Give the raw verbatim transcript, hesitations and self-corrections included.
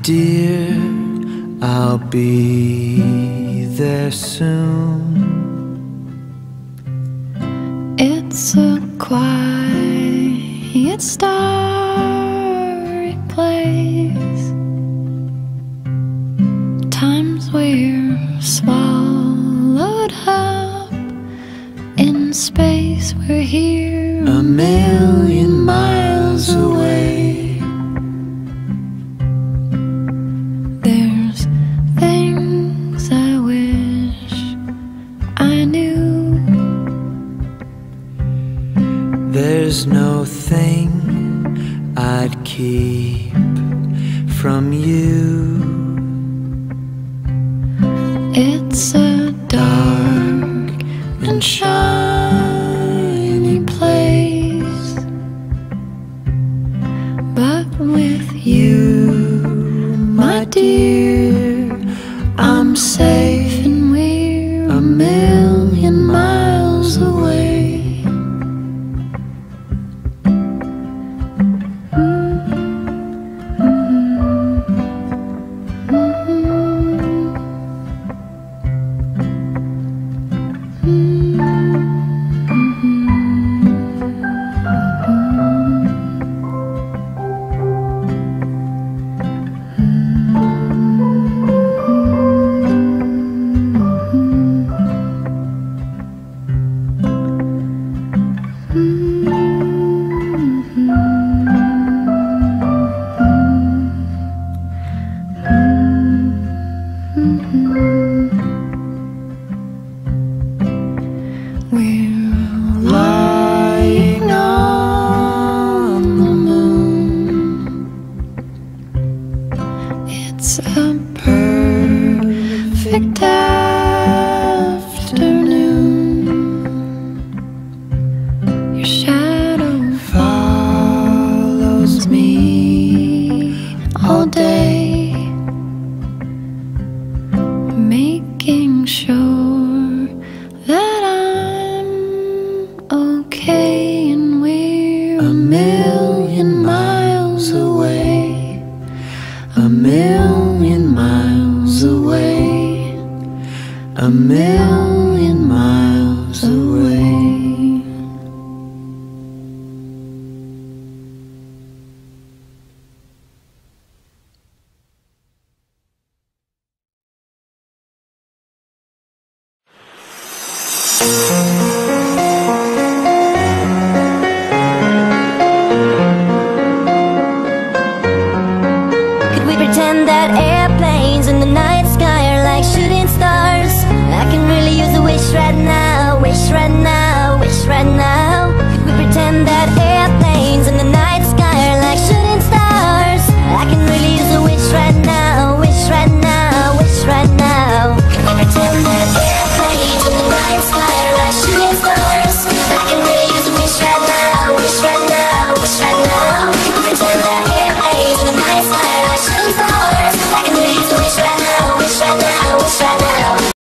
dear, I'll be there soon. It's a quiet, starry place. Times we're swallowed up in space. We're here a million miles away. There's things I wish I knew. There's no thing I'd keep from you. It's a dark and shiny place, but with you, my dear, I'm safe and we're a million miles away. We're lying on the moon. It's a perfect afternoon. Your shadow follows me all day, making sure that I'm okay and we're A million miles away, a million miles away, a million miles away. Could we pretend that airplanes in the night sky are like shooting stars? I can really use a wish right now, wish right now, wish right now. Could we pretend that airplanes in the night sky are like shooting stars? I can really use a wish right now, wish right now, wish right now. Could we pretend that airplanes in the night sky